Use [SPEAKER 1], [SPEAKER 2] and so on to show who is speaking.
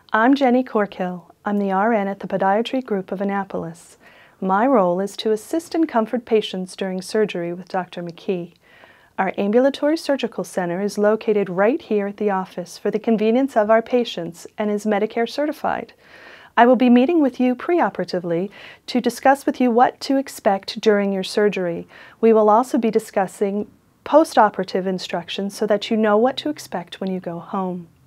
[SPEAKER 1] I'm Jenny Corkill. I'm the RN at the Podiatry Group of Annapolis. My role is to assist and comfort patients during surgery with Dr. McKee. Our ambulatory surgical center is located right here at the office for the convenience of our patients and is Medicare certified. I will be meeting with you preoperatively to discuss with you what to expect during your surgery. We will also be discussing postoperative instructions so that you know what to expect when you go home.